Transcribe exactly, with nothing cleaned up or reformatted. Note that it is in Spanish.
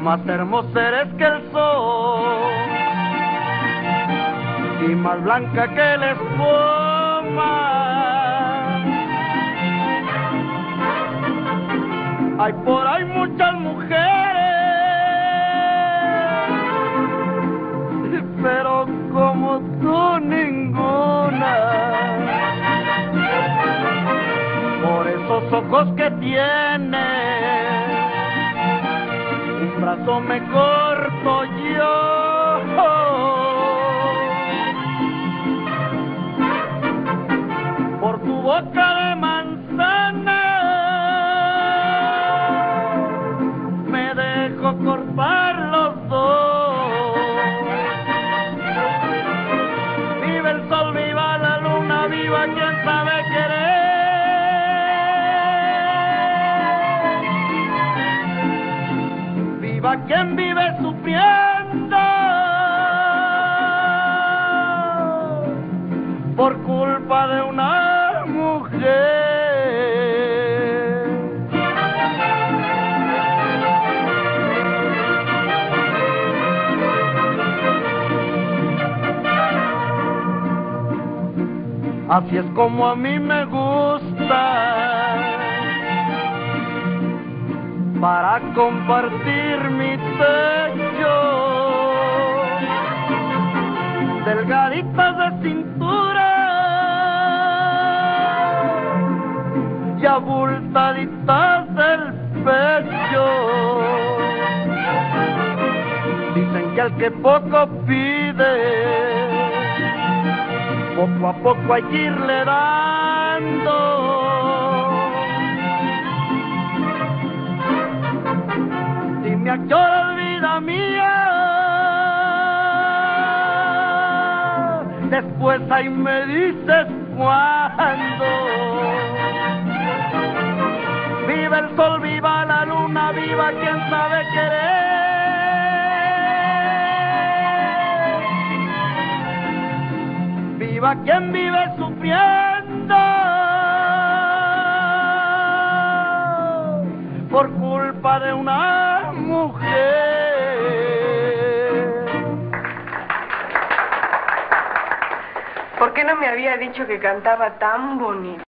más hermosa eres que el sol y más blanca que la espuma. Hay por ahí muchas mujeres, pero como tú ninguna. Por esos ojos que tienes, un brazo me corto yo. Por tu boca de manzana me dejo cortar los dos. Viva el sol, viva la luna, viva quien sabe querer. Viva quien vive sufriendo por culpa de una mujer. Así es como a mí me gusta, para compartir mi techo, delgaditas de cintura y abultaditas del pecho. Dicen que al que poco pide, poco a poco hay que irle dando. Dime a qué hora, vida mía, después ahí me dices cuándo. Viva el sol, viva la luna, viva quien sabe querer. Viva quien vive sufriendo por culpa de una mujer. ¿Por qué no me había dicho que cantaba tan bonito?